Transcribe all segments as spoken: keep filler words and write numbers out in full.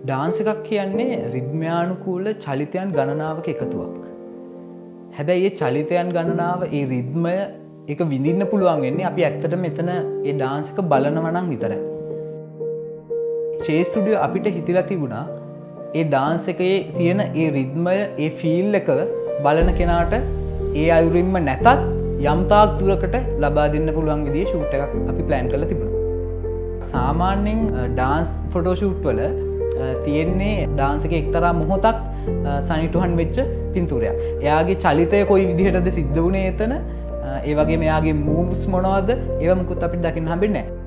Dance එකක් කියන්නේ රිද්මයානුකූල චලිතයන් ගණනාවක එකතුවක්. හැබැයි ඒ චලිතයන් ගණනාව ඒ රිද්මය ඒක විඳින්න පුළුවන් වෙන්නේ අපි ඇත්තටම මෙතන ඒ ඩාන්ස් එක බලනවා නම් විතරයි. චේ ස්ටුඩියෝ අපිට හිතලා තිබුණා ඒ ඩාන්ස් එකේ තියෙන ඒ රිද්මය ඒ ෆීල් එක බලන කෙනාට ඒ අයුරින්ම නැතත් යම් තාක් දුරකට ලබා දෙන්න පුළුවන් විදිහේ ෂූට් එකක් අපි ප්ලෑන් කරලා තිබුණා. සාමාන්‍යයෙන් ඩාන්ස් ෆොටෝ ෂූට් වල තියෙන්නේ ඩාන්ස් එකේ එක්තරා මොහොතක් සනිටුහන් වෙච්ච පින්තූරයක්. එයාගේ චලිතය කොයි විදිහටද සිද්ධ වුණේ එතන, ඒ වගේම එයාගේ මූව්ස් මොනවද, ඒවා මුකුත් අපිට දකින්න හම්බෙන්නේ නැහැ.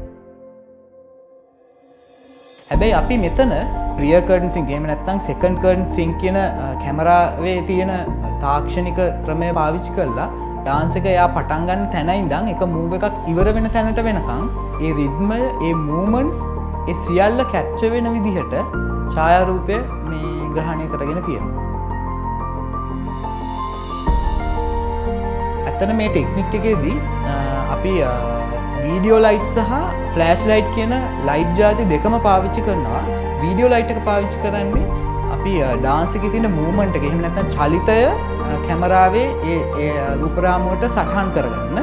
හැබැයි අපි මෙතන රියර් කර්ටන් සින්ක් එහෙම නැත්නම් සෙකන්ඩ් කර්ටන් සින්ක් කියන කැමරාවේ තියෙන තාක්ෂණික ක්‍රමය පාවිච්චි කරලා ඩාන්ස් එක එයා පටන් ගන්න තැන ඉඳන් එක මූව් එකක් ඉවර වෙන තැනට වෙනකන් ඒ රිද්මය, ඒ මූව්මන්ට්ස්, ඒ සියල්ල කැප්චර් වෙන විදිහට ඡායාරූපය මේ ග්‍රහණය කරගෙන තියෙනවා. ඇත්තට මේ ටෙක්නික් එකේදී අපි වීඩියෝ ලයිට් සහ ෆ්ලෑෂ් ලයිට් කියන ලයිට් ಜಾති දෙකම පාවිච්චි කරනවා. වීඩියෝ ලයිට් එක පාවිච්චි කරන්නේ අපි ඩාන්ස් එකේ තියෙන මූව්මන්ට් එක එහෙම නැත්නම් චලිතය කැමරාවේ ඒ ඒ රූප රාමුවට සටහන් කරගන්න.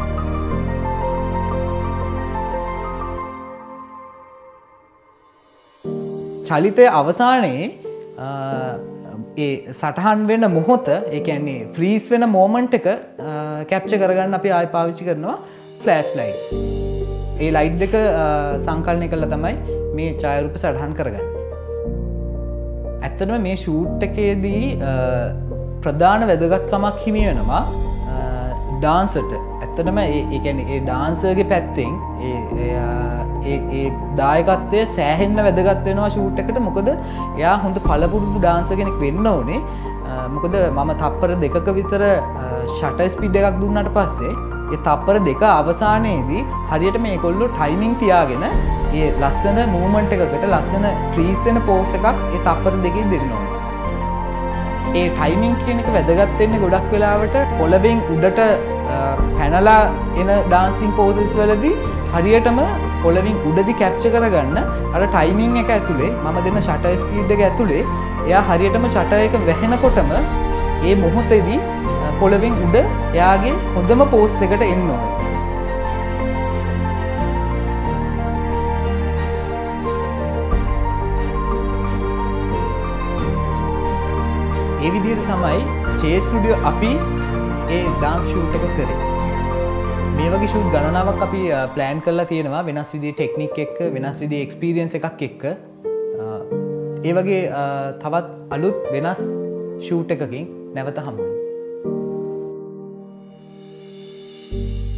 චලිතය අවසානයේ ඒ සටහන් වෙන මොහොත, ඒ කියන්නේ ෆ්‍රීස් වෙන මොමන්ට් එක කැප්චර් කරගන්න අපි ආයෙ පාවිච්චි කරනවා ෆ්ලෑෂ් ලයිට්ස්. ඒ ලයිට් දෙක සංකලනය කළා තමයි මේ ඡායාරූප සටහන් කරගන්නේ. ඇත්තටම මේ ෂූට් එකේදී ප්‍රධාන වැදගත්කමක් හිමි වෙනවා ඩාන්සර්ට. ඇත්තටම ඒ කියන්නේ ඒ ඩාන්සර්ගේ පැත්තෙන් ඒ ඒ ඒ දායකත්වය සෑහෙන්න වැදගත් වෙනවා ෂූට් එකට. මොකද එයා හොඳ පළපුරුදු ඩාන්සර් කෙනෙක් වෙන්න ඕනේ. මොකද මම තප්පර දෙකක විතර ෂටර් ස්පීඩ් එකක් දුන්නාට පස්සේ ඒ තප්පර දෙක අවසානයේදී හරියට මේගොල්ලෝ ටයිමින් තියාගෙන ඒ ලස්සන මූව්මන්ට් එකකට ලස්සන ෆ්‍රීස් වෙන පෝස් එකක් ඒ තප්පර දෙකේ දෙන්න ඕනේ. ඒ ටයිමින් කියන එක වැදගත් වෙන්නේ ගොඩක් වෙලාවට පොළවෙන් උඩට පැනලා එන ඩාන්සින් පෝසස් වලදී හරියටම පොළවෙන් උඩදී කැප්චර් කරගන්න අර ටයිමින් එක ඇතුලේ මම දෙන ෂටර් ස්පීඩ් එක ඇතුලේ එයා හරියටම ෂටර් එක වැහෙනකොටම ඒ මොහොතේදී පොළවෙන් උඩ එයාගේ හොඳම පෝස් එකට එන්න ඕනේ. ඒ විදිහට තමයි චේ ස්ටුඩියෝ අපි ඒ ඩාන්ස් ෂූට් එක කරේ. මේ වගේ ෂූට් ගණනාවක් අපි ප්ලෑන් කරලා තියෙනවා වෙනස් විදිහේ ටෙක්නික් එක්ක, වෙනස් විදිහේ එක්ස්පීරියන්ස් එකක් එක්ක. ඒ වගේ තවත් අලුත් වෙනස් ෂූට් එකකින් නැවත හමු වෙමු.